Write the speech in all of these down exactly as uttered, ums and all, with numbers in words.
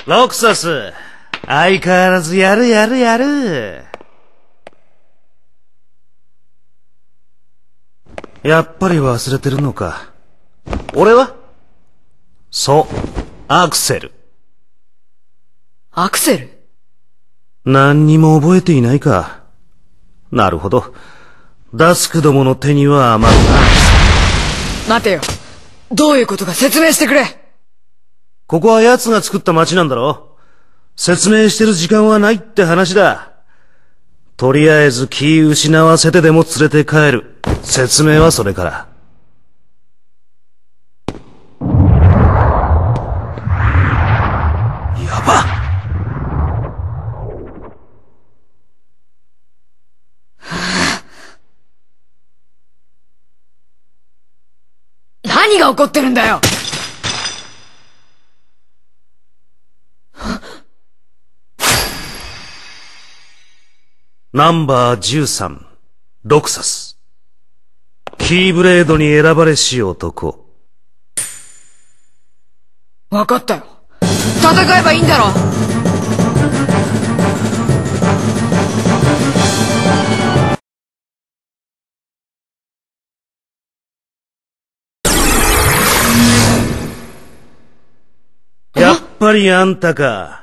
ロクサス、相変わらずやるやるやる。やっぱり忘れてるのか。俺はそう、アクセル。 アクセル？ 何にも覚えていないか。なるほど。ダスクどもの手には余るな。待てよ。どういうことか説明してくれ。 ここは奴が作った街なんだろ。説明してる時間はないって話だ。とりあえず気失わせてでも連れて帰る。説明はそれから。やばっ。 何が起こってるんだよ。 ナンバーじゅうさん、ロクサス。キーブレードに選ばれし男。 わかったよ。戦えばいいんだろ。 やっぱりあんたか。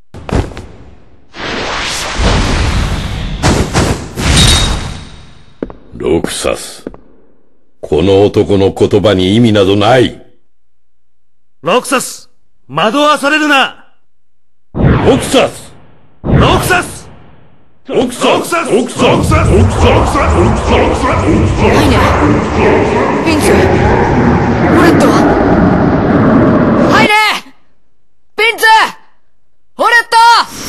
ロクサス。この男の言葉に意味などない。 ロクサス、惑わされるな。 ロクサスロクサスロクサスロクサスロクサスロクサスロクサスロクサス。 はいね。ピンツ。オレット。はいね。ピンツ。オレット。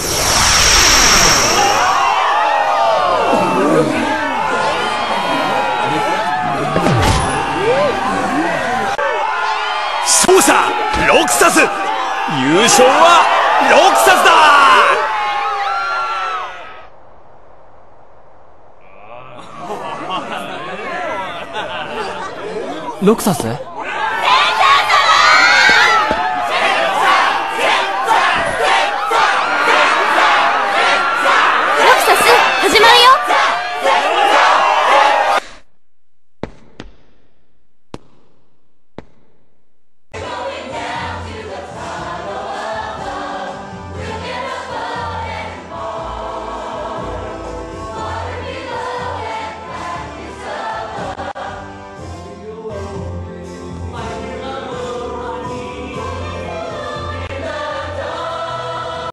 勝者ロクサス、優勝はロクサスだ。 ロクサス？ 始まり。